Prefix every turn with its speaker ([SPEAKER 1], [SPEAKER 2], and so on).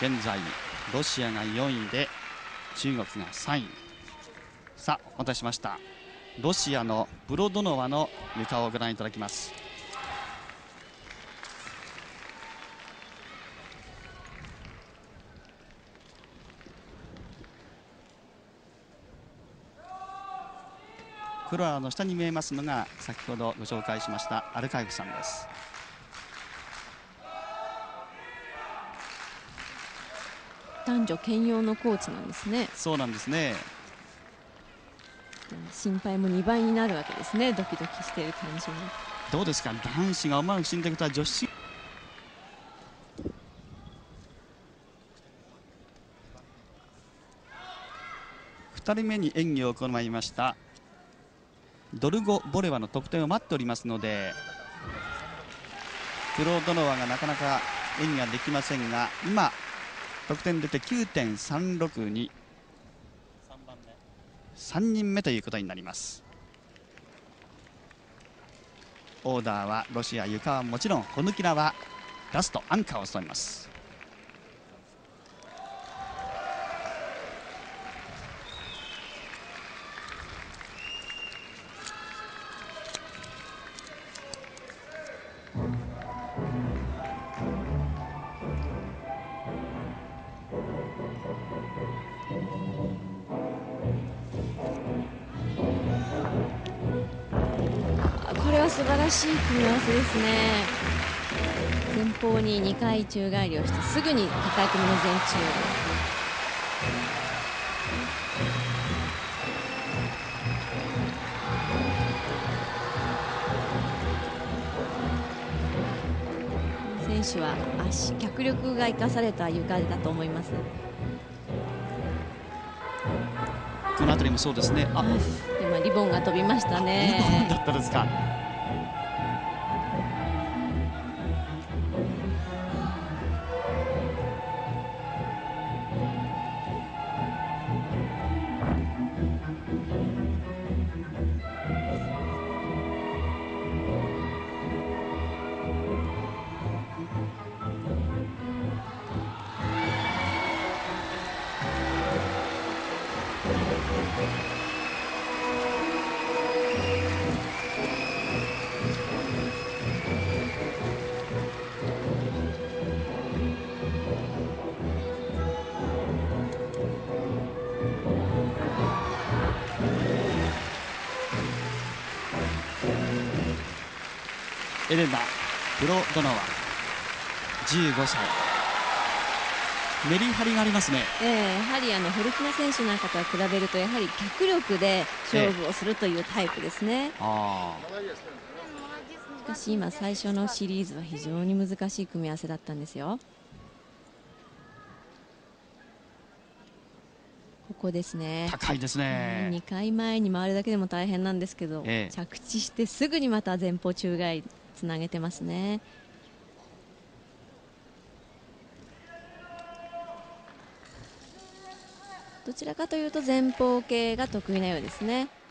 [SPEAKER 1] 現在ロシアが4位で中国が3位。さあ、お待たせしました。ロシアのブロドノワの床をご覧いただきます。フロアの下に見えますのが先ほどご紹介しましたアルカイフさんです。
[SPEAKER 2] 男女兼用のコーチなんですね。
[SPEAKER 1] そうなんですね。
[SPEAKER 2] 心配も2倍になるわけですね。ドキドキしている感じも。
[SPEAKER 1] どうですか、男子が思わぬ進展とは女子2人目に演技を行いましたドルゴ・ボレワの得点を待っておりますので、クロードノワがなかなか演技ができませんが、今得点出て 9.362、 3人目ということになります。オーダーはロシア、床はもちろんホヌキラはラストアンカーを務めます。
[SPEAKER 2] これは素晴らしい組み合わせですね。前方に2回宙返りをしてすぐに高い組の前宙。選手は脚力が生かされた床だと思います。
[SPEAKER 1] この辺りもそうですね。
[SPEAKER 2] 今リボンが飛びましたね。
[SPEAKER 1] リボンだったですか。エレナ・ブロドノワ、15歳。メリハリがありますね。
[SPEAKER 2] やはりフルキナ選手なんかとは比べるとやはり脚力で勝負をするというタイプですね。しかし今最初のシリーズは非常に難しい組み合わせだったんですよ。ここですね。
[SPEAKER 1] 高いですね。
[SPEAKER 2] 2回前に回るだけでも大変なんですけど、着地してすぐにまた前方宙返りつなげてますね。どちらかというと前方系が得意なようですね。